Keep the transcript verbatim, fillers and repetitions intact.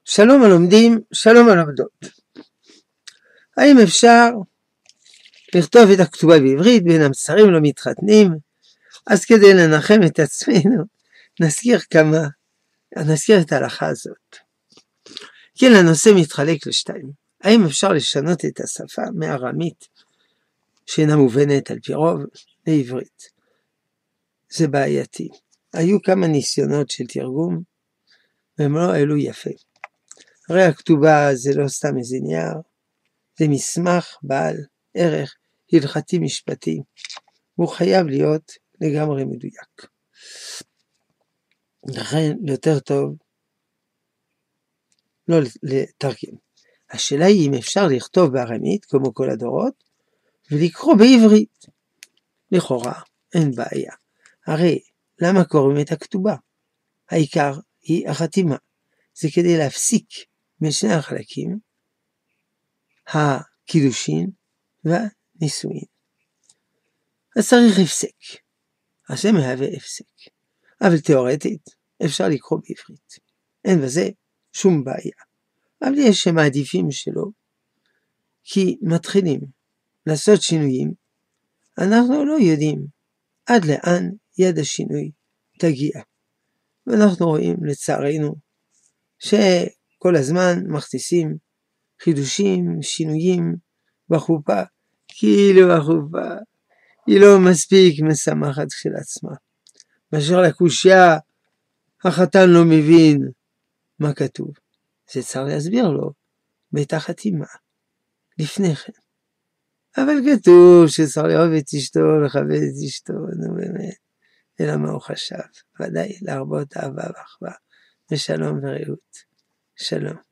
שלום הלומדים, שלום הלומדות. האם אפשר לכתוב את הכתובה בעברית בין המצרים לא מתחתנים? אז כדי לנחם את עצמנו, נזכיר כמה, נזכיר את ההלכה הזאת. כן, הנושא מתחלק לשתיים. האם אפשר לשנות את השפה מארמית, שאינה מובנת על פי רוב, לעברית? זה בעייתי. היו כמה ניסיונות של תרגום, והם לא העלו יפה. הרי הכתובה זה לא סתם איזה נייר, זה מסמך בעל ערך הלכתי משפטי, והוא חייב להיות לגמרי מדויק. לכן יותר טוב לא לתרגם. השאלה היא אם אפשר לכתוב בארמית כמו כל הדורות, ולקרוא בעברית. לכאורה אין בעיה. הרי למה קוראים את הכתובה? העיקר היא החתימה. זה כדי להפסיק משני החלקים, הקידושין והנישואין. אז צריך הפסק. אז זה מהווה הפסק. אבל תיאורטית אפשר לקרוא בעברית. אין בזה שום בעיה. אבל יש שמעדיפים שלא, כי מתחילים לעשות שינויים, אנחנו לא יודעים עד לאן יד השינוי תגיע. ואנחנו רואים לצערנו שכל הזמן מכניסים חידושים, שינויים בחופה, כאילו החופה היא לא מספיק משמחת של עצמה. מאשר לקושיה, החתן לא מבין מה כתוב. זה צריך להסביר לו בית החתימה, לפני כן. אבל כתוב שצריך לאהוב את אשתו, לכבד את אשתו, נו באמת. אלא מה הוא חשב, ודאי להרבות אהבה ואחווה, ושלום ורעות. שלום.